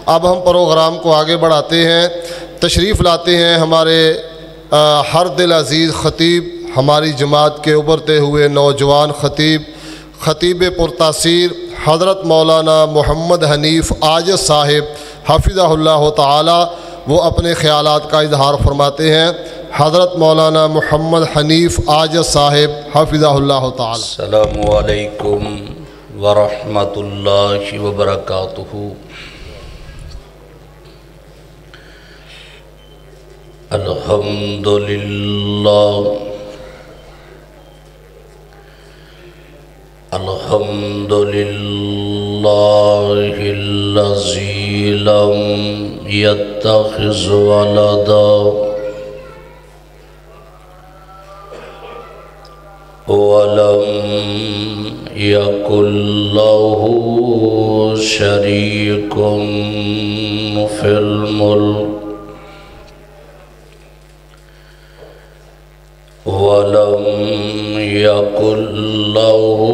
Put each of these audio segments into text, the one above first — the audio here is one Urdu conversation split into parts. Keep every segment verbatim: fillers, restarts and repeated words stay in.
اب ہم پروگرام کو آگے بڑھاتے ہیں، تشریف لاتے ہیں ہمارے ہر دل عزیز خطیب، ہماری جماعت کے ابھرتے ہوئے نوجوان خطیب، خطیب پرتاثیر حضرت مولانا محمد حنیف عاجز صاحب حفظہ اللہ تعالی۔ وہ اپنے خیالات کا اظہار فرماتے ہیں۔ حضرت مولانا محمد حنیف عاجز صاحب حفظہ اللہ تعالی۔ السلام علیکم ورحمۃ اللہ وبرکاتہ۔ الحمد للہ الحمد للہ الذی لم یتخذ ولدا ولم یکن لہ شریک فی الملک ولم یکن لہ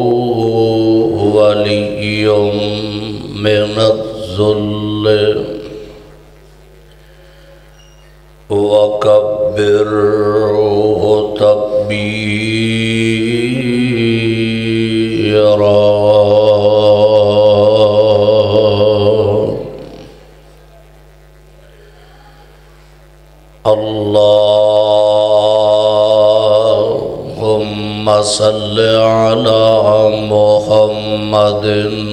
ولی من الذل وکبرہ تکبیرا۔ اللہم صل علی محمد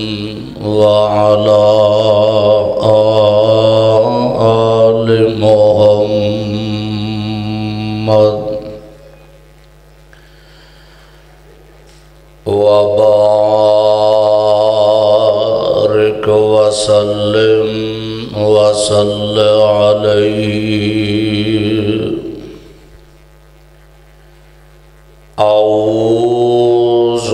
وعلی آل محمد وبارک وسلم وصل علیہ۔ اعوذ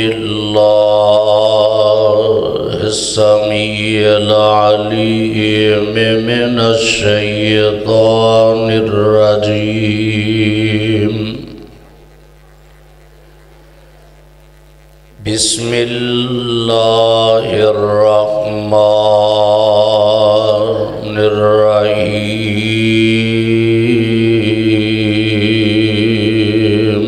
باللہ السمیع العلیم من الشیطان الرجیم۔ بسم اللہ الرحمن الرحیم۔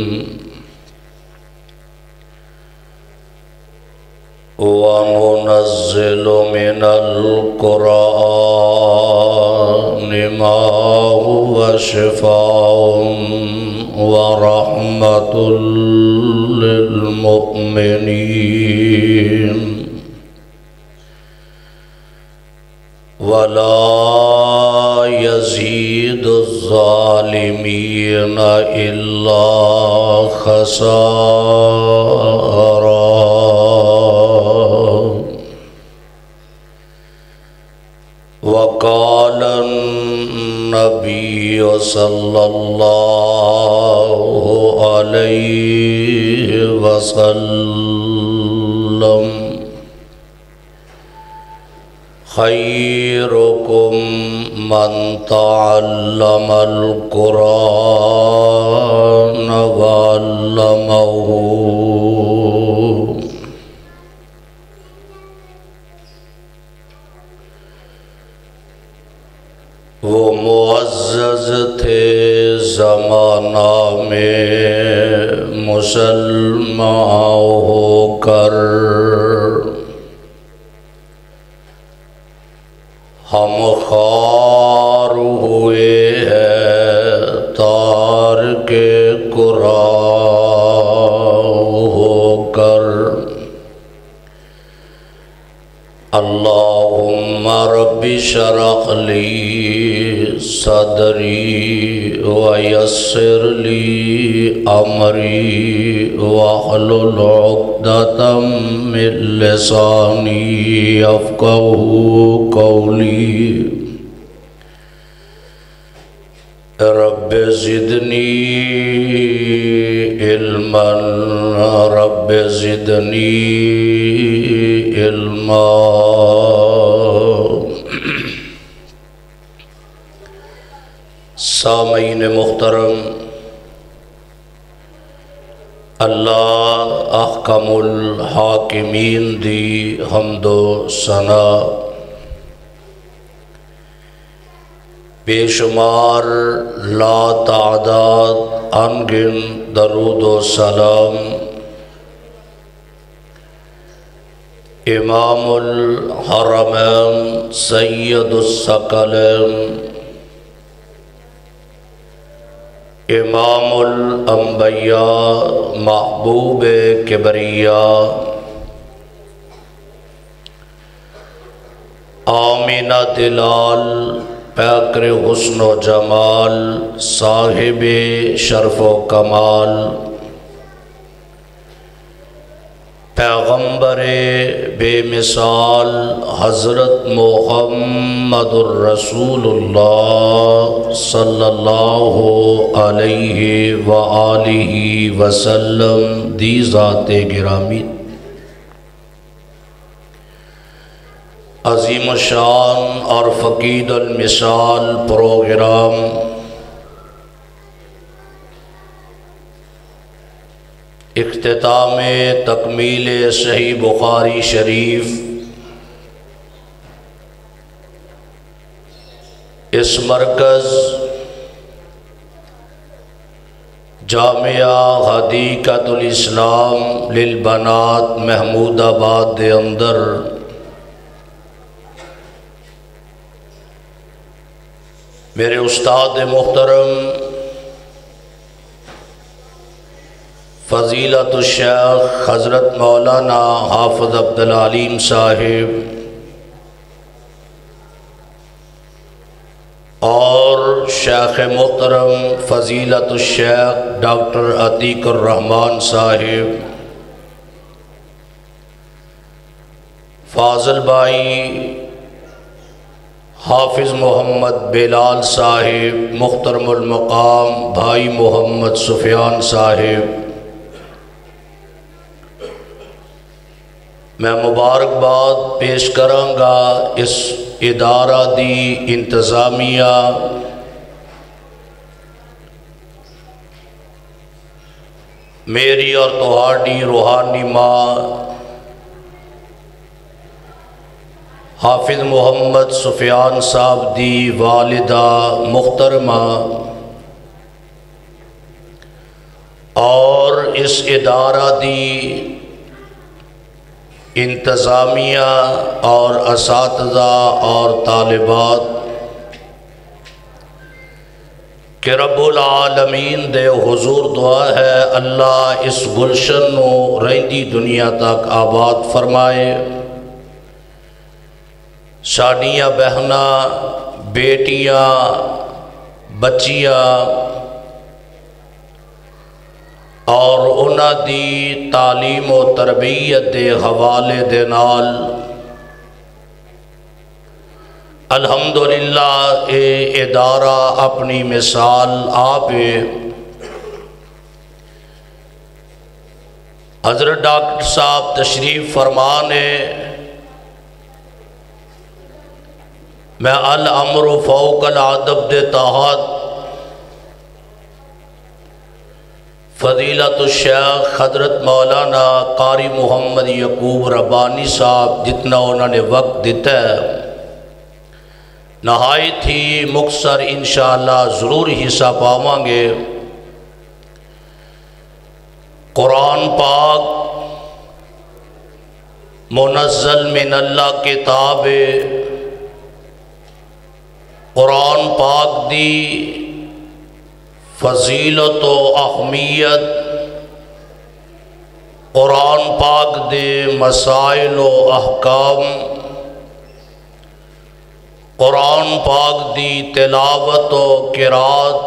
وَنُنَزِّلُ مِنَ الْقُرْآنِ مَا هُوَ شِفَاءٌ وَرَحْمَةٌ لِّلْمُؤْمِنِينَ وَلَا يَزِيدُ الظَّالِمِينَ إِلَّا خَسَارًا۔ وقال النبي صلى الله عليه وسلم خيركم من تعلم القرآن وعلمه۔ وہ معزز تھے زمانہ میں مسلمان ہو کر، ہم خوار ہوئے ہیں تارک قرآن ہو کر۔ اللہم رب اشرح لی صدری ویسر لی امری واحلل عقدۃ من لسانی یفقہوا قولی۔ رب زدنی علما رب زدنی علما۔ سامعین محترم، اللہ احکم الحاکمین دی حمد و ثنا بے شمار لا تعداد انگن درود و سلام امام الحرمین سید الثقلین امام الانبیاء محبوب کبریاء آمینہ دلال پیکر حسن و جمال صاحب شرف و کمال پیغمبر بے مثال حضرت محمد الرسول اللہ صلی اللہ علیہ وآلہ وسلم دی ذات گرامی عظیم الشان اور فقید المثال پروگرام اختتام تکمیل صحیح بخاری شریف اس مرکز جامعہ حدیقۃ الاسلام للبنات محمود آباد دے اندر میرے استاد محترم فضیلت الشیخ حضرت مولانا حافظ عبدالعلیم صاحب اور شیخ محترم فضیلت الشیخ ڈاکٹر عتیق الرحمن صاحب، فاضل بھائی حافظ محمد بلال صاحب، محترم المقام بھائی محمد سفیان صاحب، میں مبارکباد پیش کراں گا اس ادارہ دی انتظامیہ میری اور تہاڈی روحانی ماں حافظ محمد سفیان صاحب دی والدہ محترمہ اور اس ادارہ دی انتظامیہ اور اساتذہ اور طالبات کہ رب العالمین دے حضور دعا ہے اللہ اس گلشن نو رہندی دنیا تک آباد فرمائے، ساڈیاں بہناں بیٹیاں بچیاں اور انہاں دی تعلیم و تربیت دے حوالے دے نال الحمدللہ اے ادارہ اپنی مثال آپ حضرت ڈاکٹر صاحب تشریف فرمانے میں الامر فوق العدب دے تحت فضیلت الشیخ حضرت مولانا قاری محمد یعقوب ربانی صاحب جتنا انہوں نے وقت دیتا ہے نہایت ہی مختصر انشاءاللہ ضرور حصہ پاواں گے۔ قرآن پاک منزل من اللہ کتاب، قرآن پاک دی فضیلت و اہمیت، قرآن پاک دے مسائل و احکام، قرآن پاک دی تلاوت و قرات،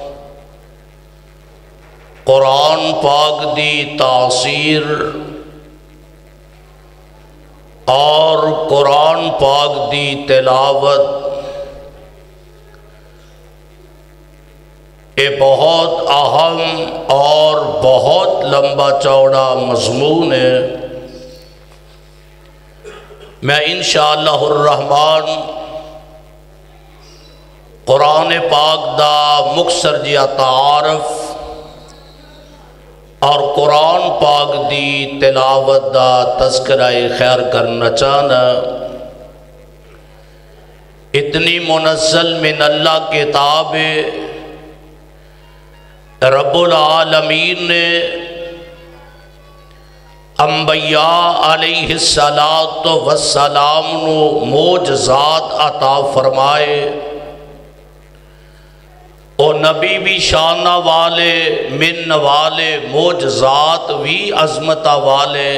قرآن پاک دی تاثیر اور قرآن پاک دی تلاوت، یہ بہت اہم اور بہت لمبا چوڑا مضمون ہے۔ میں انشاءاللہ الرحمن قرآن پاک دا مختصر جیا تعارف اور قرآن پاک دی تلاوت دا تذکرہ خیر کرنا چاہنا۔ اتنی منزل من اللہ کتاب رب العالمین نے انبیاء علیہ الصلاۃ والسلام نو معجزات عطا فرمائے، او نبی بھی شانہ والے، من والے، معجزات بھی عظمت والے،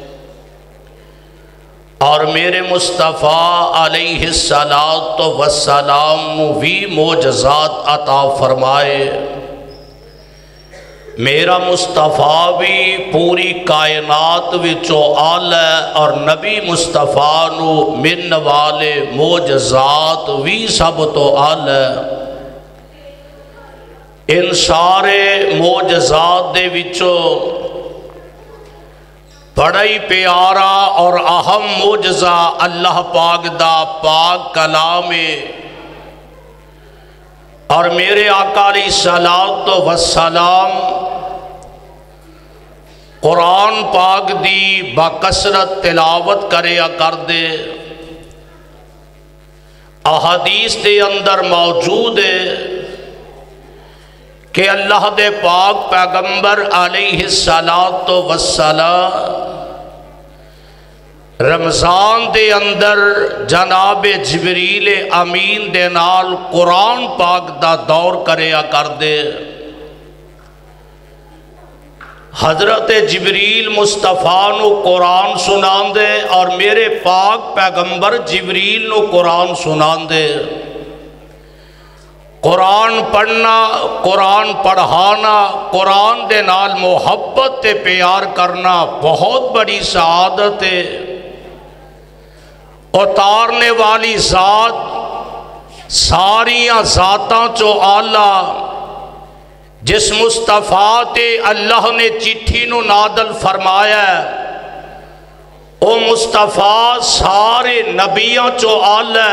اور میرے مصطفیٰ علیہ الصلاۃ والسلام نو بھی معجزات عطا فرمائے۔ میرا مصطفیٰ بھی پوری کائنات وچوں آلہ، اور نبی مصطفیٰ نو من والے معجزات بھی سب تو آلہ۔ ان سارے معجزات دے وچوں بڑا ہی پیارا اور اہم معجزہ اللہ پاک دا پاک کلام ہے، اور میرے آقا علیہ الصلوۃ والسلام قرآن پاک دی بکثرت تلاوت کریا کر دے۔ احادیث دے اندر موجود ہے کہ اللہ دے پاک پیغمبر علیہ الصلوۃ والسلام رمضان دے اندر جناب جبریل امین دے نال قرآن پاک دا دور کریا کر دے۔ حضرت جبریل مصطفیٰ نو قرآن سنان دے، اور میرے پاک پیغمبر جبریل نو قرآن سنان دے۔ قرآن پڑھنا، قرآن پڑھانا، قرآن دے نال محبت تے پیار کرنا بہت بڑی سعادت ہے۔ اتارنے والی ذات ساریاں ذاتاں چو آلہ، جس مصطفیٰ تے اللہ نے چٹھی نو نادل فرمایا ہے، او مصطفیٰ سارے نبیاں چو آلہ،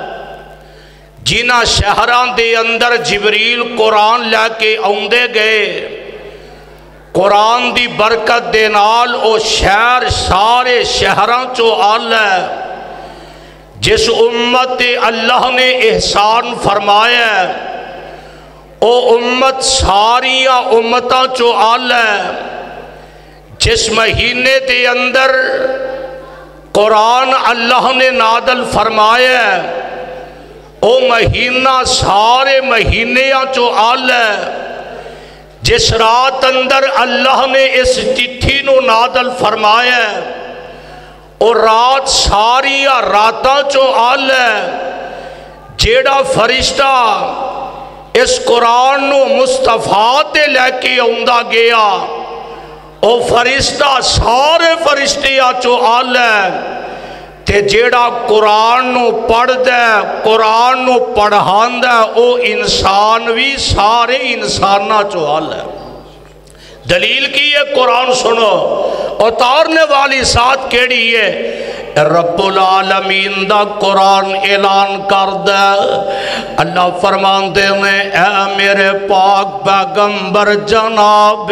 جنہ شہران دے اندر جبریل قرآن لے کے آندے گئے، قرآن دی برکت دے نال او شہر سارے شہران چو آلہ، جس امت اللہ نے احسان فرمایا ہے، او امت ساریاں امتاں چو آلہ، جس مہینے دے اندر قرآن اللہ نے نادل فرمایا ہے، او مہینہ سارے مہینیاں چو آلہ، جس رات اندر اللہ نے اس چٹھی نو نادل فرمایا ہے، او رات ساریاں راتاں چو آلہ، جیڑا فرشتہ اس قرآن نو مصطفیٰ تے لے کے آندا گیا، او فرشتہ سارے فرشتیاں چو آلہ، تے جیڑا قرآن نو پڑھ دے، قرآن نو پڑھان دے، او انسان بھی سارے انسانہ چو آلہ۔ دلیل کی ہے قرآن سنو، اتارنے والی ذات کیڑی ہے؟ رب العالمین دا قرآن اعلان کر دے۔ اللہ فرمان دے میں اے میرے پاک پیغمبر جناب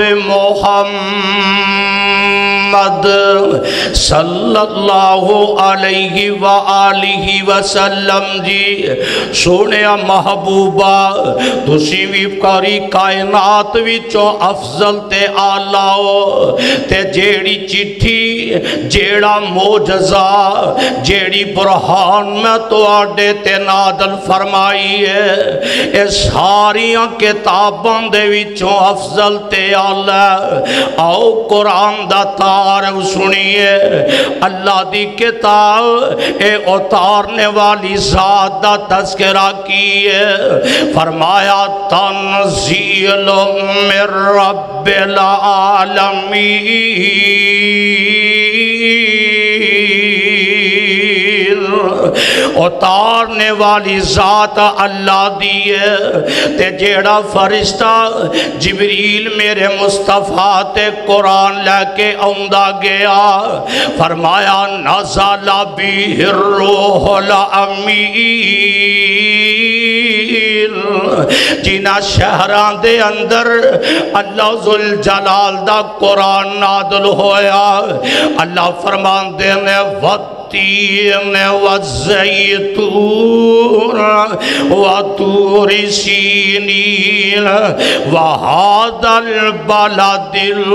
محمد صلی اللہ علیہ وآلہ وسلم جی، سونیا محبوبہ تسی بھی کاری کائنات وچوں افضل تے آلاؤ، تے جیڑی چٹھی جیڑا معجزہ جیڑی برہان میں تو آڈے تے نادل فرمائی ہے، اے ساریاں کتاباں دے وچوں افضل تے آلہ۔ آؤ قرآن دا تار سنیے، اللہ دی کتاب اے اتارنے والی ذات دا تذکرہ کیے، فرمایا تنزیل من رب العالمین، اتارنے والی ذات اللہ دیئے، تے جیڑا فرشتہ جبریل میرے مصطفیٰ تے قرآن لے کے آندا گیا، فرمایا نزل بہ الروح الامین، جنہ شہران دے اندر اللہ ذوالجلال دا قرآن نادل ہویا، اللہ فرمان دے میں وقت والزیتون وطور سینین وہذا البلد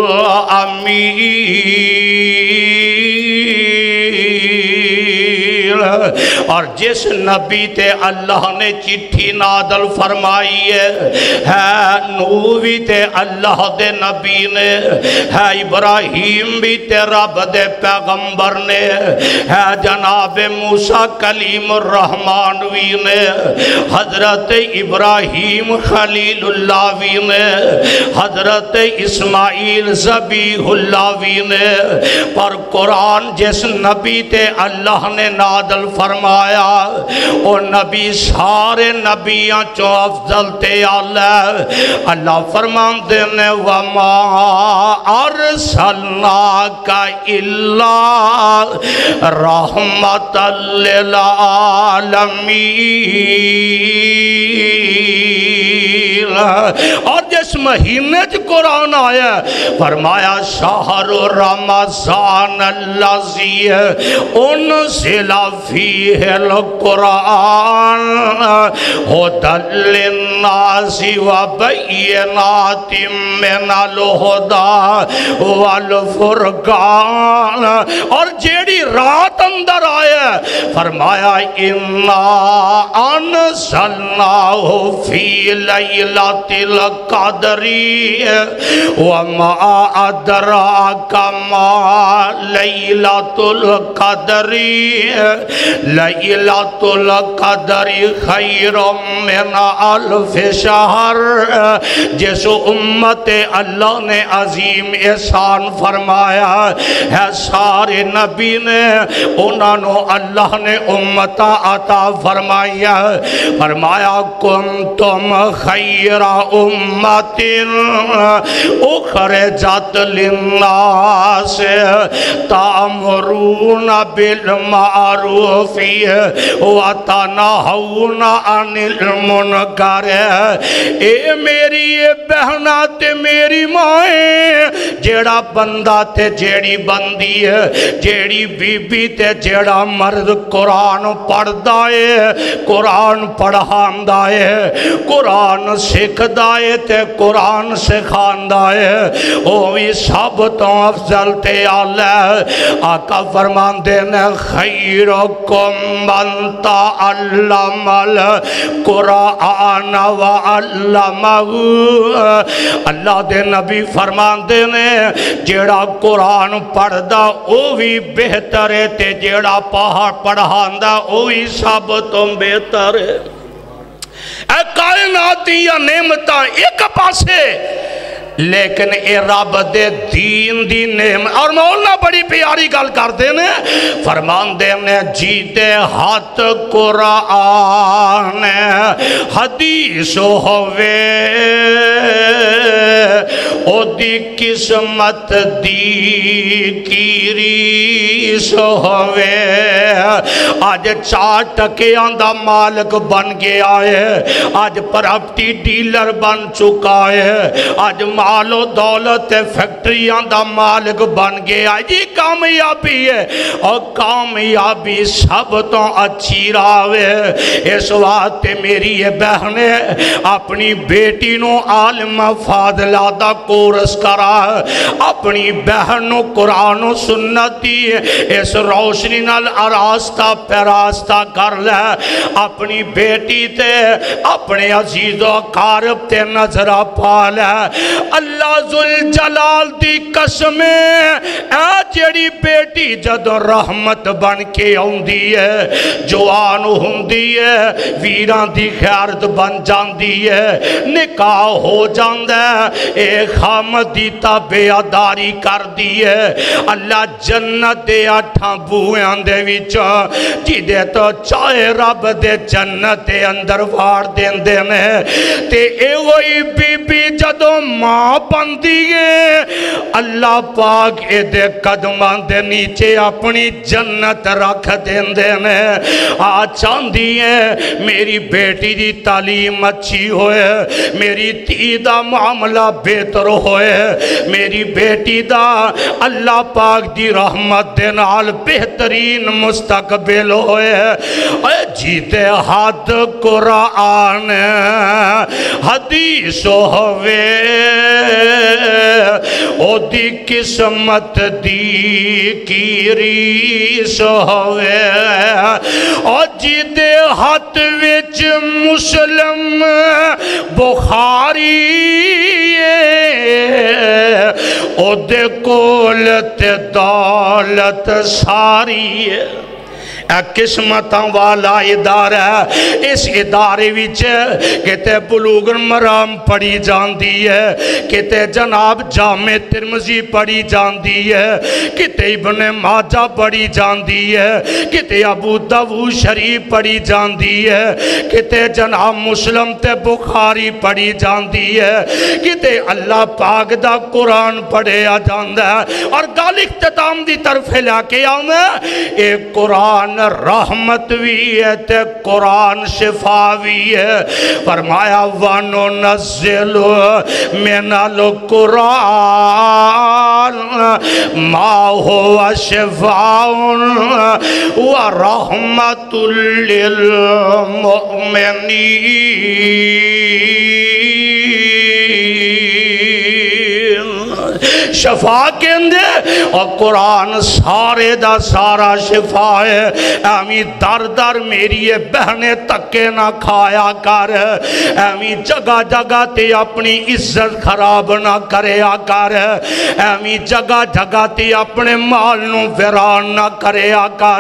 الامین، اور جس نبی تے اللہ نے چٹھی نادل فرمائی ہے، ہے نوح بھی تے اللہ دے نبی نے، ہے ابراہیم بھی تے رب دے پیغمبر نے، ہے جناب موسیٰ کلیم الرحمن بھی نے، حضرت ابراہیم خلیل اللہ بھی نے، حضرت اسماعیل ذبیح اللہ بھی نے، پر قرآن جس نبی تے اللہ نے نادل فرمایا او نبی سارے نبیاں چو افضل تے اللہ اللہ فرمان دینے وَمَا أَرْسَلْنَاكَ إِلَّا رَحْمَةً لِلْعَالَمِينَ، اور جس مہینے جو قرآن آیا فرمایا شہر رمضان الذی انزل فیہ القرآن ھدی للناس وبینات من الہدی والفرقان، اور جیڑی رات اندر آیا فرمایا انا انزلناہ فی لیلۃ القدر وما ادراک ما لیلۃ القدر لیلۃ القدر خیر من الف شہر، جس امت اللہ نے عظیم احسان فرمایا ہے، سارے نبی نے انہوں اللہ نے امتہ عطا فرمایا، فرمایا کنتم خیر امت اخرجت للناس تأمرون بالمعروف وتنہون عن المنکر، اے میری بہنا تے میری مائیں، جیڑا بندہ تے جیڑی بندی ہے، جیڑی بی بی تے جیڑا مرد قرآن پڑھ دائے، قرآن پڑھان دائے، قرآن سکھ دائے تے قرآن سکھان دائے، اوہی سب تو افضل تے اللہ آقا فرمان دینے خیرکم من تعلم القرآن وعلمہ، اللہ دے نبی فرمان دینے جیڑا قرآن پڑھ دا اوہی بہتر ہے تے جیڑا پہاڑ پڑھان دا اوہی سب تو بہتر ہے۔ اے کائناتی یا نعمتاں ایک پاسے، لیکن اے رب دے دین دی نعمت، اور مولانا بڑی پیاری گل کر دینے فرمان دینے جیتے ہاتھ قرآن حدیث ہوئے او دی قسمت دی کیریس ہوئے، آج چار ٹکیاں دا مالک بن گیا ہے، آج پراپرٹی ڈیلر بن چکا ہے، آج مال و دولت فیکٹریاں دا مالک بن گیا، یہ کامیابی ہے، اور کامیابی سب تو اچھی راوے، اس وقت میری یہ بہنے اپنی بیٹی نو عالم فاضلہ دا کورس کرا، اپنی بہنوں قرآن و سنتی اس روشنی نال آراستہ پیراستہ کر لے، اپنی بیٹی تے اپنے عزیز و اقارب تے نظرہ پا لے، اللہ ذوالجلال دی قسمیں اے جڑی بیٹی جدو رحمت بن کے ہوندی ہے، جوان ہوندی ہے، ویران دی خیارت بن جاندی ہے، نکاح ہو جاندہ ہے، اے خامد دی تابعداری کر دی ہے، اللہ جنت دے آٹھاں بویاں دے وچا جی دے تو چاہے رب دے جنت دے اندر وار دین دے میں تے اے وہی بی بی جدو ماں ماں بندی ہے اللہ پاک اے دے قدمان دے نیچے اپنی جنت رکھ دیندے نے آ چاندی ہے میری بیٹی دی تعلیم اچھی ہوئے میری تی دا معاملہ بہتر ہوئے میری بیٹی دا اللہ پاک دی رحمت دے نال بہترین مستقبل ہوئے اے جیتے حد قرآن حدیث ہوئے او دی قسمت دی کیریس ہوئے او جیتے حد وچ مسلم بخاری او دے کولت دولت ساری اے قسمتاں والا ادارہ ہے اس ادارے وچ کتے بلوغ المرام پڑھی جاندی ہے کتے جناب جامع ترمذی پڑھی جاندی ہے کتے ابن ماجہ پڑھی جاندی ہے کتے ابو داؤد شریف پڑھی جاندی ہے کتے جناب مسلم تے بخاری پڑھی جاندی ہے کتے اللہ پاک دا قرآن پڑھیا جاندہ ہے اور گال اختتام دی طرف لے کے آؤں اے قرآن رحمت بھی ہے تے قرآن شفا بھی ہے فرمایا وَنُنَزِّلُ مِنَ الْقُرْآنِ مَا هُوَ شِفَاءٌ وَرَحْمَةٌ لِّلْمُؤْمِنِينَ شفا کے اندے اور قرآن سارے دا سارا شفا ہے ایمی در در میری بہنیں تکے نہ کھایا کر ایمی جگہ جگہ تے اپنی عزت خراب نہ کریا کر ایمی جگہ جگہ تے اپنے مال نو ویران نہ کریا کر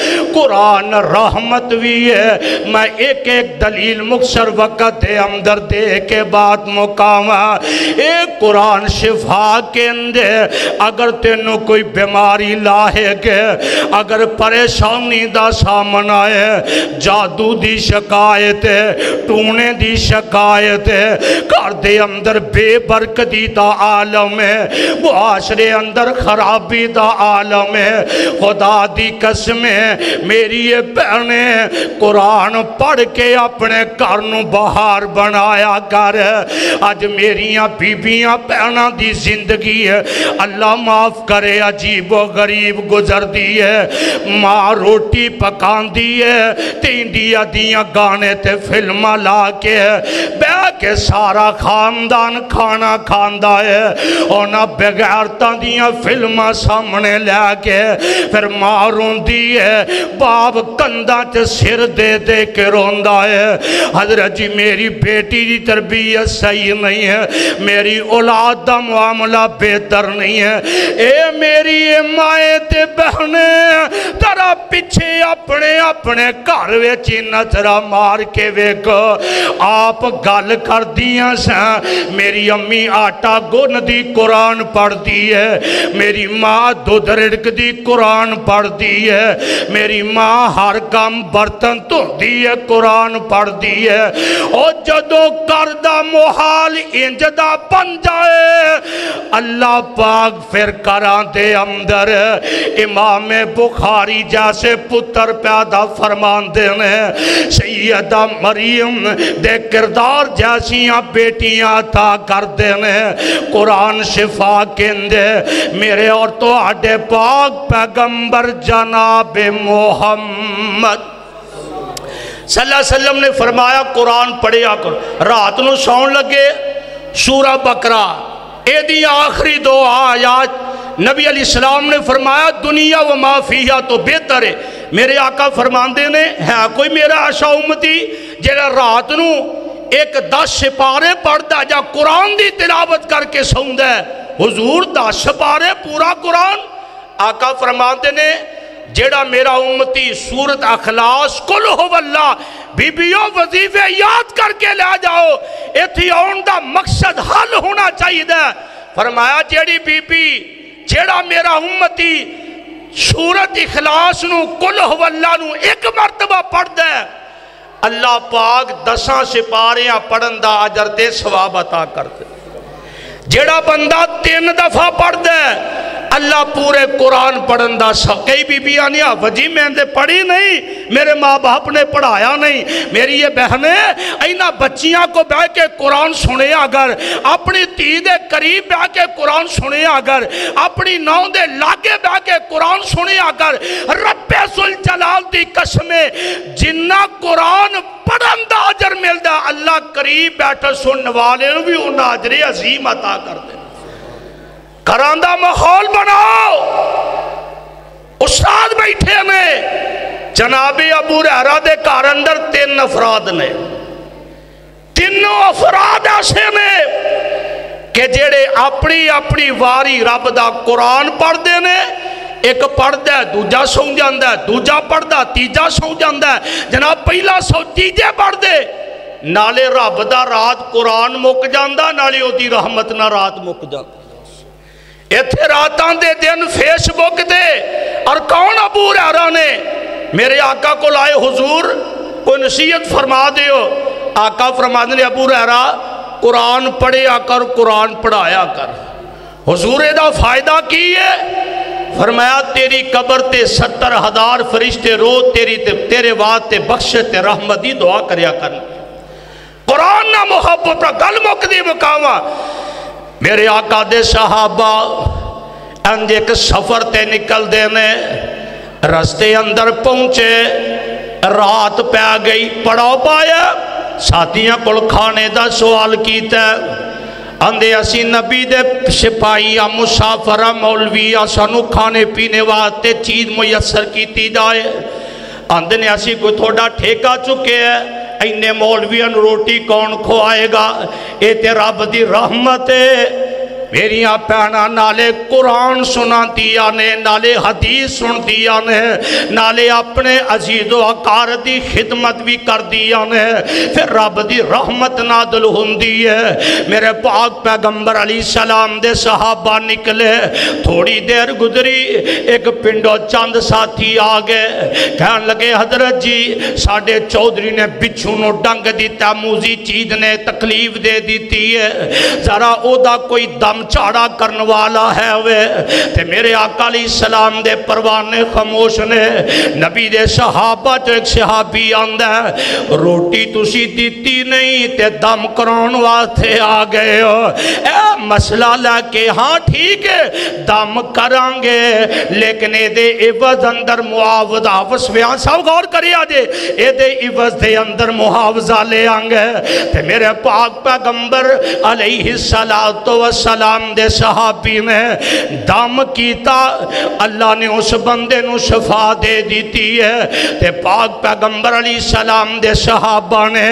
قرآن رحمت بھی ہے میں ایک ایک دلیل مختصر وقت دے اندر دے کے بعد مقام ایک قرآن شفا کے اندے اگر تینوں کوئی بیماری لاحق ہے اگر پریشانی دا سامنا ہے جادو دی شکایت ہے ٹونے دی شکایت ہے گھر دے اندر بے برکتی دا عالم ہے معاشرے اندر خرابی دا عالم ہے خدا دی قسم ہے میری یہ بہنیں قرآن پڑھ کے اپنے کرنوں بہار بنایا کر آج میریاں بیبیاں بہناں دی زندگی ہے اللہ معاف کرے عجیب و غریب گزر دی ہے ماں روٹی پکان دی ہے تینڈیا دیاں گانے تے فلمہ لا کے بے کے سارا خاندان کھانا کھاندہ ہے اور نہ بغیرتاں دیاں فلمہ سامنے لے کے پھر ماں روندی ہے باپ کندہ تے سر دے دے کے روندہ ہے حضرت جی میری بیٹی دی تربیت صحیح نہیں ہے میری اولاد دا معاملہ بہتر نہیں ہے اے میری اے مائے تے بہنے ترہ پچھے اپنے اپنے کاروے چی نظرہ مار کے ویکو آپ گل کر دیاں سا میری امی آٹا گن دی قرآن پڑھ دی ہے میری ماں دودھ رڑک دی قرآن پڑھ دی ہے میری ماں ہر کام برتن تو دی ہے قرآن پڑھ دی ہے اور جدو کردہ محال انجدہ بن جائے اللہ پاک پھر کران دے اندر امام بخاری جیسے پتر پیدا فرمان دینے سیدہ مریم دے کردار جیسیاں بیٹیاں تھا کر دینے قرآن شفا کندے میرے اور تو آڈے پاک پیغمبر جناب محمد صلی اللہ علیہ وسلم نے فرمایا قرآن پڑھیا کر رات نو سون لگے سورہ بقرہ اے دی آخری دو آیات نبی علیہ السلام نے فرمایا دنیا و ما فیہا تو بہتر ہے میرے آقا فرماندے نے ہے کوئی میرا عشاء امتی جیڑا رات نو ایک دس سپارے پڑھتا جا قرآن دی تلاوت کر کے سوندہ ہے حضور دس سپارے پورا قرآن آقا فرماندے نے جیڑا میرا امتی سورت اخلاص کل ہو واللہ بی بیوں وظیفے یاد کر کے لے جاؤ ایتھی آن دا مقصد حل ہونا چاہیے دے فرمایا جیڑی بی بی جیڑا میرا امتی سورت اخلاص نو کل ہو واللہ نو ایک مرتبہ پڑھ دے اللہ پاک دساں سپاریاں پڑھن دا عجر تے ثواب عطا کرتے جیڑا بندہ تین دفعہ پڑھ دے اللہ پورے قرآن پڑھن دا سا کئی بی بی آنی وجی میں نے پڑھی نہیں، میرے ماں باپ نے پڑھایا نہیں۔ میری یہ بہنیں اینا بچیاں کو بہ کے قرآن سنے اگر، اپنی تی دے قریب بہ کے قرآن سنے اگر، اپنی نو دے لاگے بہ کے قرآن سنے اگر، رب ذوالجلال دی قسمیں جنہ قرآن پڑھن دا اجر مل دا اللہ قریب بیٹھا سننے والے بھی انہا اجر عظیم عطا کر دے۔ کراندہ ماحول بناؤ، استاد بیٹھے نے جناب ابو ہریرہ دے گھر اندر تین افراد نے، تینوں افراد ایسے نے کہ جڑے اپنی اپنی واری رب دا قرآن پڑھ دے نے، ایک پڑھ دے دوجا سو جاندہ ہے، دوجا پڑھ دا تیجا سو جاندہ ہے، جناب پہلا سو تیجے پڑھ دے نالے رب دا رات قرآن مک جاندہ، نالے او دی رحمت نہ رات مک جاندہ۔ ایتھے راتاں دے دن فیس بک دے اور کون ابو ہریرہ نے میرے آقا کو لائے حضور کوئی نصیحت فرما دے ہو، آقا فرما دے ابو ہریرہ قرآن پڑھیا کر، قرآن پڑھایا کر۔ حضور دا فائدہ کی ہے؟ فرمایا تیری قبر تے ستر ہزار فرشتے رو تیری تیرے وعد تے بخشت تے رحمتی دعا کریا کر۔ قرآن نہ محبت پر گل مک دی مقامہ۔ میرے آقا دے صحابہ انج ایک سفر تے نکل دینے، رستے اندر پہنچے، رات پہ گئی، پڑاؤ پایا، ساتھیاں کل کھانے دا سوال کیتا ہے، اندے اسی نبی دے سپاہی یا مسافرہ مولوی یا سانو کھانے پینے واسطے چیز میسر کیتی جائے، اندے نے اسی کوئی تھوڑا ٹھیکا چکے ہے، اینے مولویان روٹی کون کھوائے گا، اے تے رب دی رحمت ہے۔ میری پہنا نالے قرآن سنا دیا نے، نالے حدیث سن دیا نے، نالے اپنے عزیز و اقار دی خدمت بھی کر دیا نے، پھر رب دی رحمت نادل ہوندی ہے۔ میرے پاک پیغمبر علیہ السلام دے صحابہ نکلے، تھوڑی دیر گزری، ایک پنڈو چند ساتھی آگے، کہنے لگے حضرت جی ساڑھے چودری نے بچھونو ڈنگ دیتا، موزی چیز نے تکلیف دے دیتی ہے، ذرا او دا کوئی دم چاڑا کرنے والا ہے وے تے میرے آقا علیہ السلام دے پروانے خاموش نے۔ نبی دے صحابہ جو ایک صحابی آندہ ہے، روٹی تسی دیتی نہیں تے دم کرون واسطے آ گئے ہو، اے مسئلہ لے کے ہاں ٹھیک ہے دم کرانگے لیکن اے دے عوض اندر معاوضہ وسویاں سب غور کری آجے، اے دے عوض دے اندر معاوضہ لے آنگے تے میرے پاک پیغمبر علیہ السلام دے صحابی نے دم کیتا، اللہ نے اس بندے نو شفا دے دیتی ہے تے پاک پیغمبر علیہ السلام دے صحابہ نے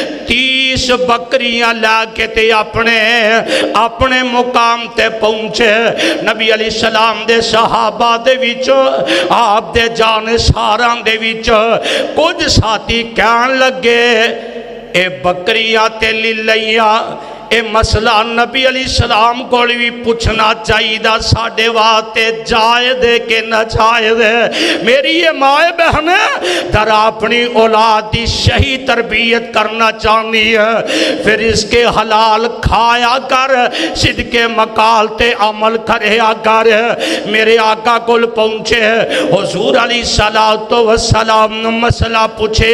تیس بکریاں لا کے تے اپنے اپنے مقام تے پہنچے۔ نبی علیہ السلام دے صحابہ دے وچو آپ دے جان ساران دے وچو کچھ ساتھی کہن لگے اے بکریاں تے للیاں اے مسئلہ نبی علیہ السلام کو بھی پوچھنا چاہیے دا ساڑھے واتے جائے دے کے نہ جائے دے۔ میری یہ مائے بہنیں در اپنی اولاد دی صحیح تربیت کرنا چاہنی ہے، پھر اس کے حلال کھایا کر، صدق مقال تے عمل کریا کر۔ میرے آقا کل پہنچے حضور علیہ السلام نے مسئلہ پوچھے،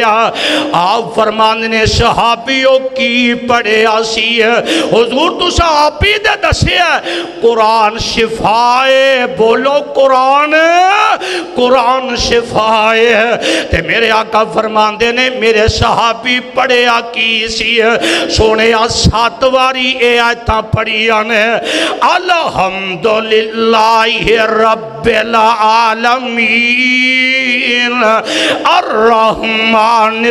آپ فرمانے صحابیوں کی پڑھے آسی ہے، حضور تو صحابی دے دسے ہے قرآن شفائے، بولو قرآن قرآن شفائے۔ تے میرے آقا فرمان دینے میرے صحابی پڑھے آکی سی ہے، سونے سات واری اے آیتاں پڑھی آنے، الحمدللہ رب العالمین الرحمن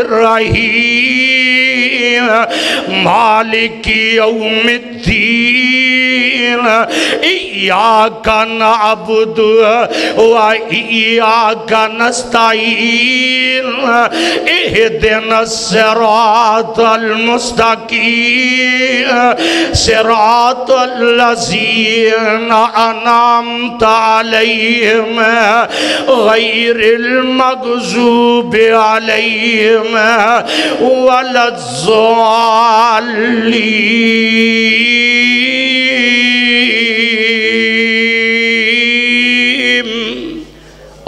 الرحیم مالک یوم الدین ایاک نعبد و ایاک نستعین اہدنا الصراط المستقیم صراط الذین انعمت علیہم غیر المغضوب علیہم ولا الضالین۔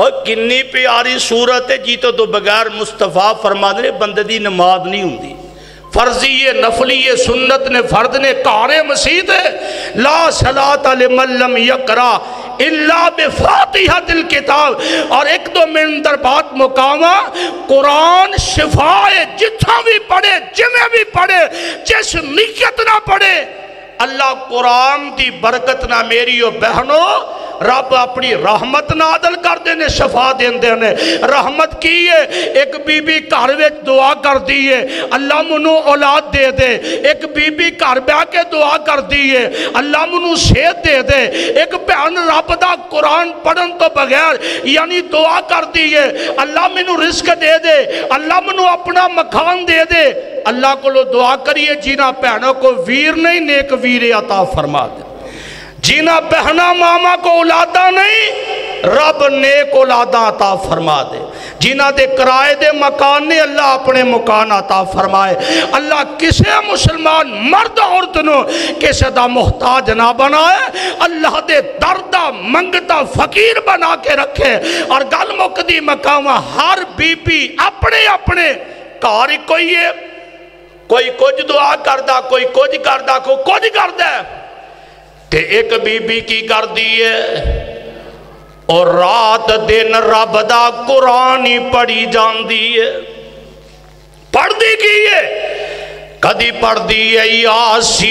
اور کنی پیاری صورت ہے جی تو بغیر مصطفیٰ فرما دے بندے دی نماز نہیں ہوندی فرضی ہے نفلی ہے سنت نے فرد نے کارے مسید ہے لا صلاة لمن لم یقرا الا بفاتحۃ الکتاب اور ایک دو منٹ در بات مقامہ قرآن شفا ہے جتھا بھی پڑھے جمعہ بھی پڑھے جس نیت نہ پڑھے اللہ قرآن دی برکت نہ میری و بہنوں رب اپنی رحمت نادل کر دینے شفا دین دینے رحمت کی ہے ایک بی بی کارویچ دعا کر دیئے اللہ منو اولاد دے دے ایک بی بی کاربیا کے دعا کر دیئے اللہ منو صحت دے دے ایک بہن رب دا قرآن پڑھن تو بغیر یعنی دعا کر دیئے اللہ منو رزق دے دے اللہ منو اپنا مکان دے دے اللہ کو لو دعا کریے جینا بہنوں کو ویر نہیں نیک ویر عطا فرما دے جینا بہنا ماما کو اولادہ نہیں رب نیک اولادہ عطا فرما دے جینا دے کرائے دے مکان نے اللہ اپنے مکان عطا فرمائے اللہ کسے مسلمان مرد عورتنوں کسے دا محتاج نہ بنائے اللہ دے دردہ منگتا فقیر بنا کے رکھے اور گل مقدی مقامہ ہر بی بی اپنے اپنے کاری کوئی ہے کوئی کچھ دعا کردہ کوئی کچھ کردہ کوئی کچھ کردہ تے ایک بی بی کی کر دیئے اور رات دن رب دا قرآن ہی پڑھی جان دیئے پڑھ دی کیے کدی پڑھ دیئے یاسین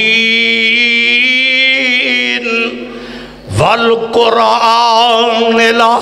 والقرآن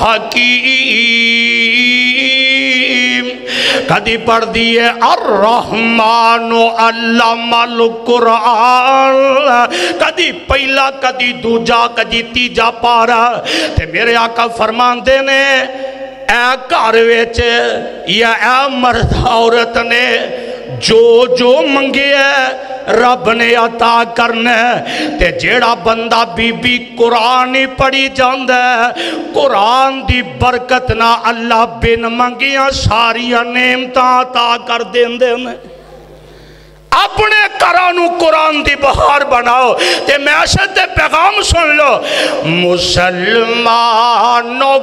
الحکیم کدی پڑھ دیئے الرحمن علم القرآن کدی پہلا کدی دوجا کدی تیجا پارا تے میرے آقا فرمان دینے اے کارویچ یا اے مرد عورت نے جو جو منگے رب نے عطا کرنے تے جیڑا بندہ بی بی قرآن ہی پڑھی جاندے قرآن دی برکت نہ اللہ بن منگیاں ساریاں نعمتاں عطا کر دین دے میں اپنے کرانو قرآن دی بہار بناؤ تے معاشرت پیغام سن لو مسلمانو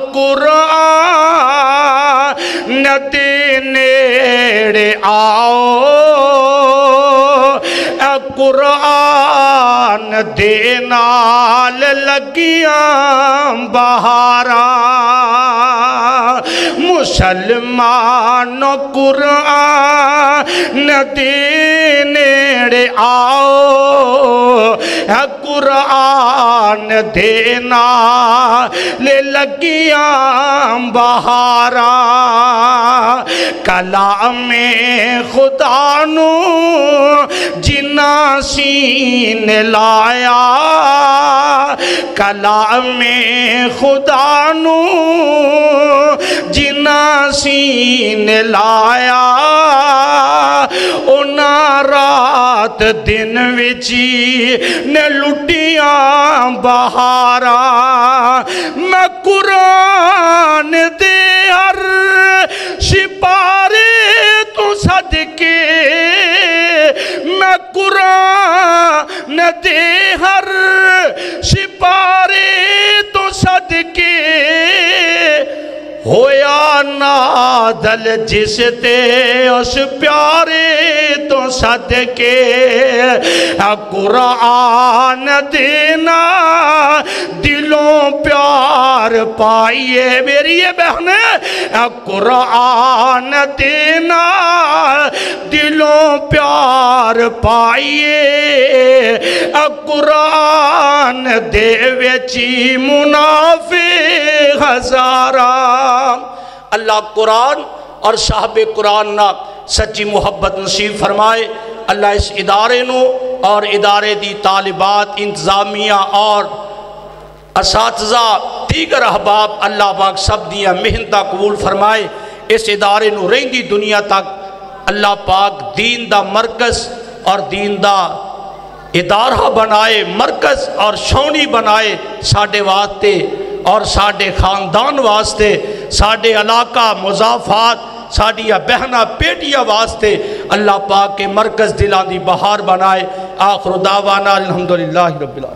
قرآن دے نیڑے آؤ اے قرآن دے نال لگیاں بہاراں مسلمانو قرآن دے نیڑے آؤ اے قرآن دینا لے لگیاں بہاراں کلام خدا نو جنا سین لایا کلام خدا نو جنا سین لایا اونا رات دن وچی نے لٹیاں بہاراں میں قرآن دے ہر سپارے تو صدقے میں قرآن دے ہر سپارے تو صدقے ہویا نادل جس تے اس پیارے تو صدقے قرآن دینا دلوں پیار پائیے میری یہ بہنیں قرآن دینا دلوں پیار پائیے قرآن دے ویچی منافع ہزارہ اللہ قرآن اور صاحب قرآن نا سچی محبت نصیب فرمائے اللہ اس ادارے نو اور ادارے دی طالبات انتظامیہ اور اساتذہ دیگر احباب اللہ پاک سب دیا محنتہ قبول فرمائے اس ادارے نو رہندی دنیا تک اللہ پاک دین دا مرکز اور دین دا ادارہ بنائے مرکز اور شونی بنائے ساڑھے واسطے اور ساڑھے خاندان واسطے ساڑھے علاقہ مضافات ساڑھیا بہنہ پیٹیا واسطے اللہ پاک کے مرکز دلان دی بہار بنائے آخر دعوانا الحمدللہ رب العالمین.